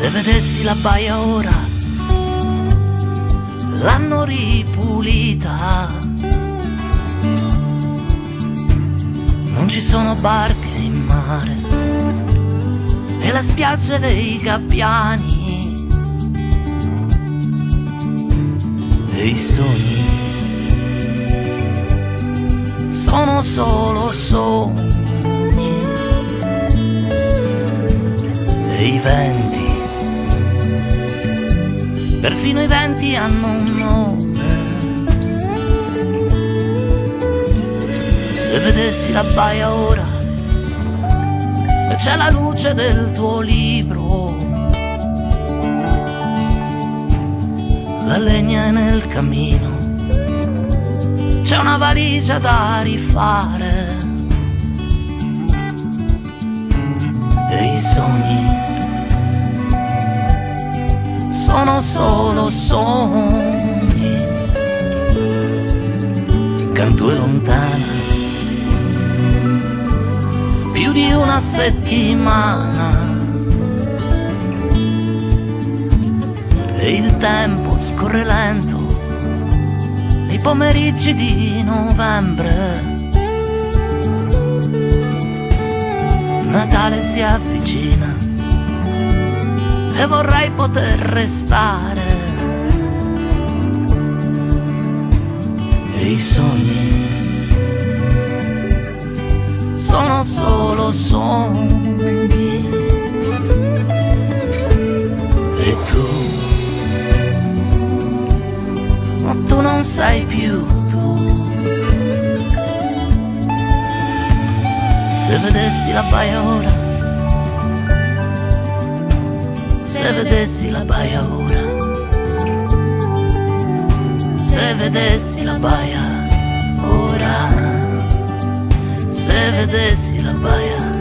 Se vedessi la baia ora, l'hanno ripulita, non ci sono barche in mare e le spiagge dei gabbiani e i sogni sono solo sogni e i venti, perfino i venti hanno un nome. Se vedessi la baia ora e c'è la luce del tuo libro, la legna è nel camino, c'è una valigia da rifare e i sogni sono solo sogni. Canto è lontana più di una settimana e il tempo scorre lento nei pomeriggi di novembre. Natale si avvicina e vorrei poter restare e i sogni sono solo sogni e tu non sei più tu. Se vedessi la baia ora, se vedessi la baia ora, se vedessi la baia ora, se vedessi la baia